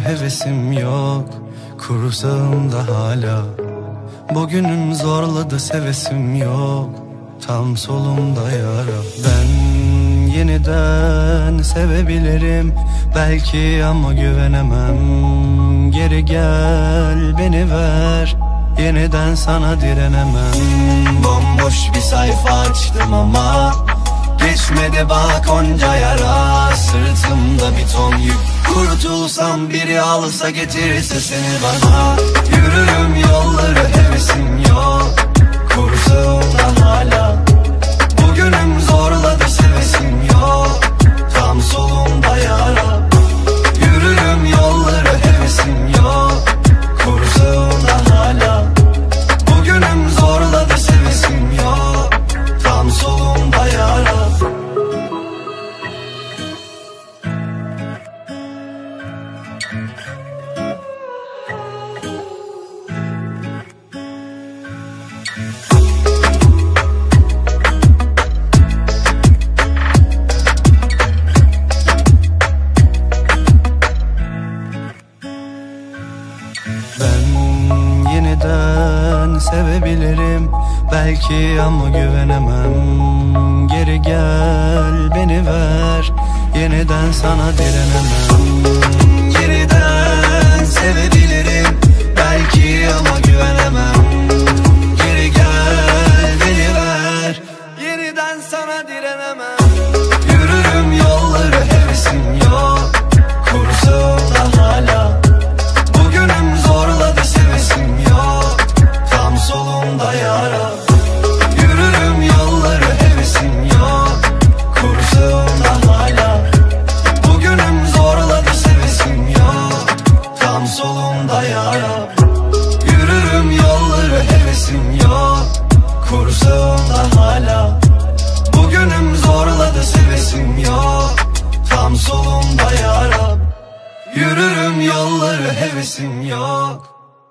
hevesim yok, kursağımda hala. Bugünüm zorladı, sevesim yok, tam solumda yara. Ben yeniden sevebilirim belki ama güvenemem. Geri gel, beni ver, yeniden sana direnemem. Bomboş bir sayfa açtım ama geçmedi bak onca yara. Sırtımda bir ton yük, kurtulsam biri alsa getirirse seni bana. Yürürüm yolları, hevesim yok, kursağımda hala. Bugünüm zorladı, sevesim yok, tam solumda yara. Yürürüm yolları, hevesim yok, kursağımda hala. Bugünüm zorladı, sevesim yok, tam solumda yara. Sevebilirim belki ama güvenemem. Geri gel, beni ver, yeniden sana direnemem. Yeniden sevebilirim belki ama güvenemem. Geri gel, beni ver, yeniden sana direnemem. Yürürüm yolları, hevesim yok, kursağımda hala. Bugünüm zorladı, sevesim yok, tam solumda yara. Yürürüm yolları, hevesim yok, kursağımda hala. Bugünüm zorladı, sevesim yok, tam solumda yara. Yürürüm yolları, hevesim yok, kursağımda hala. Bugünüm zorladı, sevesim yok, tam solumda yara. Yürürüm yolları, hevesim yok.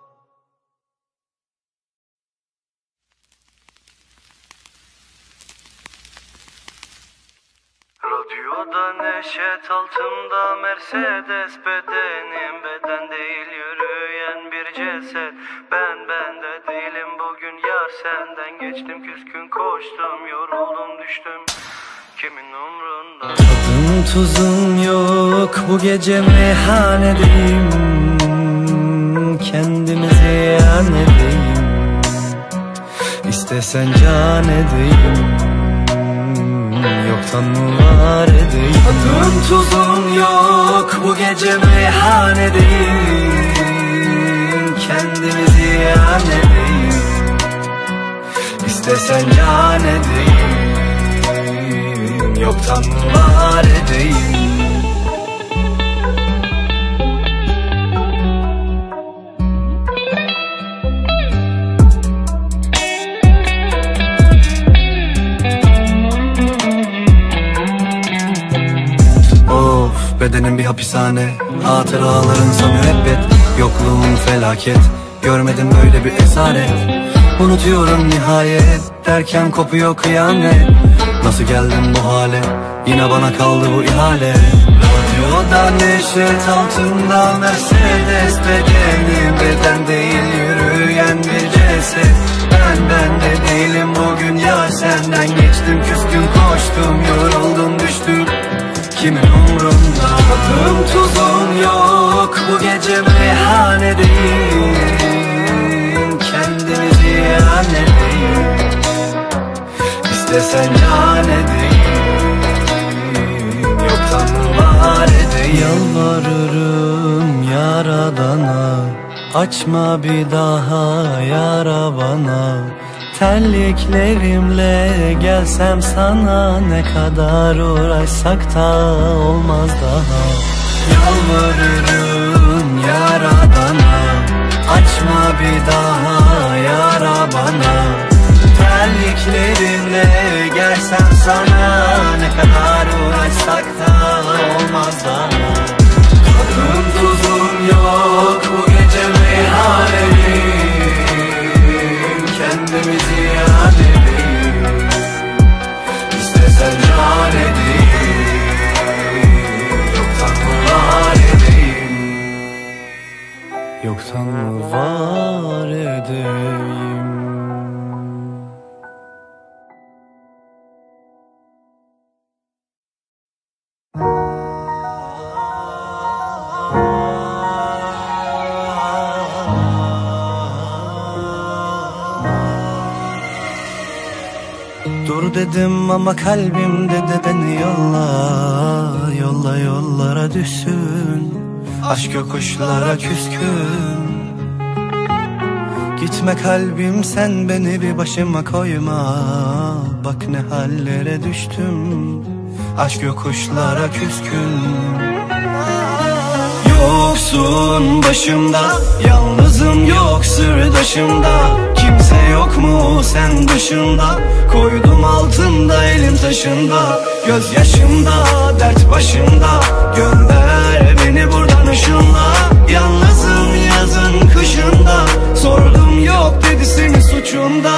Radyoda neşet, altımda Mercedes. Bedenim beden değil, yürüyen bir ceset. Ben de değilim bugün yar, senden geçtim. Küskün koştum, yoruldum düştüm, kimin umrunda. Tadım tuzum yok, bu gece meyhanedeyim. Kendimi ziyan edeyim, İstesen can edeyim, yoktan mı var edeyim. Tadım tuzum yok, bu gece meyhanedeyim. Kendimi ziyan edeyim, İstesen can edeyim, yoktan mı var edeyim. Bedenim bir hapishane, hatıralarınsa müebbet. Yokluğun felaket, görmedim böyle bir esaret. Unutuyorum nihayet, derken kopuyor kıyamet. Nasıl geldim bu hale, yine bana kaldı bu ihale. Radyoda neşet, altında Mercedes. Bedenim beden değil, yürüyen bir ceset. Ben de değilim bugün yar, senden geçtim. Küskün koştum, yoruldum düştüm, kimin umrunda. Tadım tuzum yok, bu gece meyhanedeyim. Kendimi ziyan edeyim, İstesen can edeyim, yoktan var edeyim. Yalvarırım yaradana, açma bir daha yara bana. Terliklerimle gelsem sana, ne kadar uğraşsak da olmaz daha. Yalvarırım yaradana, açma bir daha yara bana. Terliklerimle gelsem sana, ne kadar uğraşsak da olmaz daha. Tadım tuzum yok, bu gece meyhanedeyim. Kendimi ziyan edeyim, İstesen can edeyim, yoktan var edeyim. yoktan mı var edeyim? Dur dedim ama kalbim dedi beni yolla, yolla yollara düşsün. Aşk yokuşlara küskün. Gitme kalbim sen beni bir başıma koyma. Bak ne hallere düştüm. Aşk yokuşlara küskün. Yoksun başımda, yalnızım yok sırdaşımda. Kimse yok mu sen dışında? Koydum altında elim taşında. Gözyaşımda, dert başımda. Gönder beni buradan ışınla. Yalnızım yazın kışında. Sordum yok dedi senin suçunda.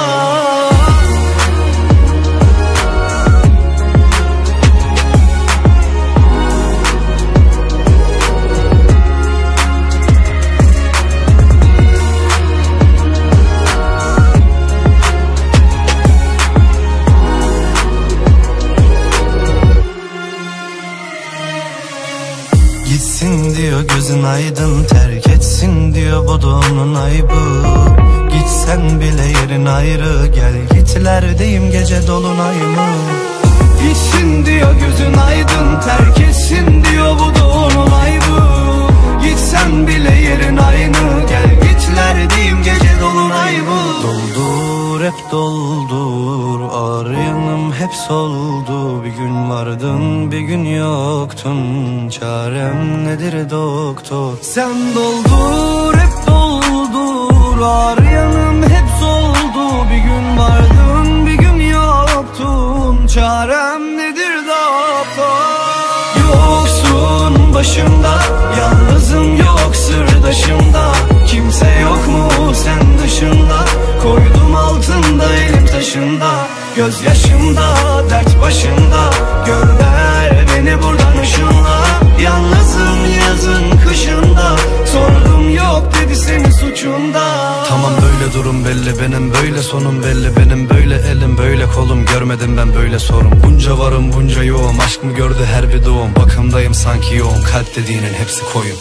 Gitsin diyor gözün aydın, terk etsin diyor bu da onun aybı. Gitsen bile yerin ayrı, gel gitlerdeyim gece dolunay mı? Gitsin diyor gözün aydın, terk etsin diyor bu da onun aybı. Gitsen bile yerin aynı, gel gitlerdeyim gece dolunay mı? Doldur hep doldur, ağır yanım hep soldu. Bir gün vardın bir gün yoktun, çarem nedir doktor? Sen doldur hep doldur, ağır yanım hep soldu. Bir gün vardın bir gün yoktun, çarem nedir doktor? Yoksun başımda, yalnızım yok sırdaşımda. Kimse yok mu sen dışında? Koydum altında elim taşında. Gözyaşımda, dert başımda. Gönder beni buradan ışınla. Yalnızım yazın kışında. Sordum yok dedi senin suçunda. Tamam böyle durum belli, benim böyle sonum belli. Benim böyle elim böyle kolum, görmedim ben böyle sorun. Bunca varım bunca yoğum, aşk mı gördü her bir doğum. Bakımdayım sanki yoğun, kalp dediğinin hepsi koyun.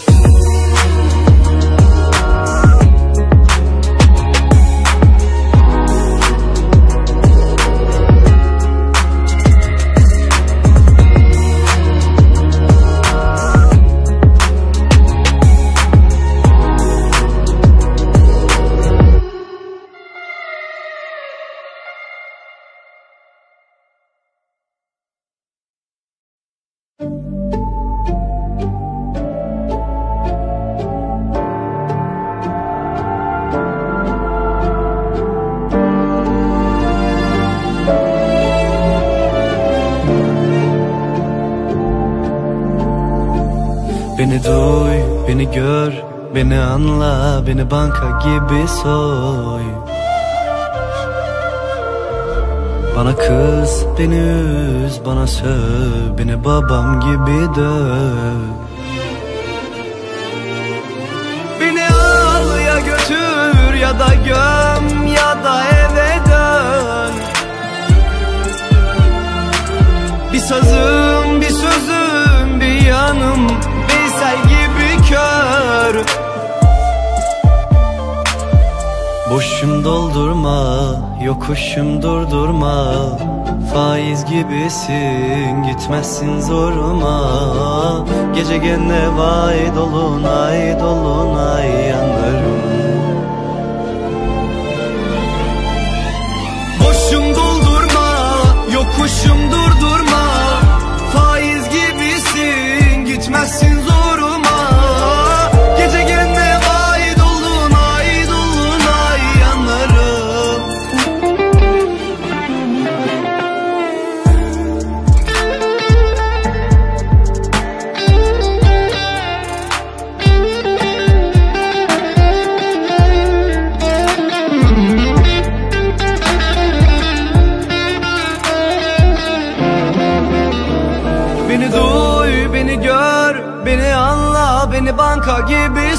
Beni duy, beni gör, beni anla, beni banka gibi soy. Bana kız, beni üz, bana söv, beni babam gibi döv. Beni al ya götür ya da göm ya da eve dön. Bir sazım, bir sözüm, bir yanım, Veysel gibi kör. Boşum doldurma, yokuşum durdurma. Faiz gibisin, gitmezsin zoruma. Gece gene vay dolunay, dolunay yanarım. Boşum doldurma, yokuşum durdurma. Faiz gibisin, gitmezsin zoruma. Gece gene vay dolunay, dolunay yanarım.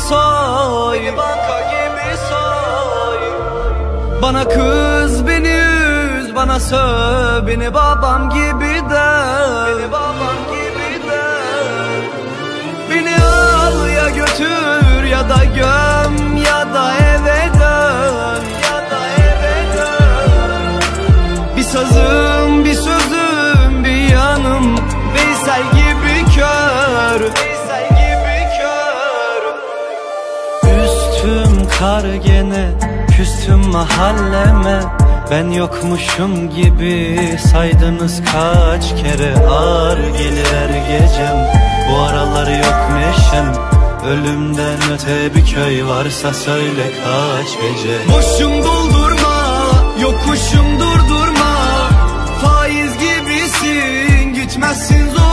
soy, beni banka gibi soy. Bana kız beni üz, bana söv, beni babam gibi döv, beni babam gibi döv. Beni al ya götür ya da göm ya da eve dön, ya da eve dön. Bir sazım bir sözüm bir yanım, Veysel gibi kör, Veysel gibi kör. Üstüm kar gene, küstüm mahalleme. Ben yokmuşum gibi saydınız kaç kere. Ağır gelir her gecem, bu aralar yok neşem. Ölümden öte bir köy varsa söyle kaç gece. Boşum doldurma, yokuşum durdurma. Faiz gibisin, gitmezsin zor.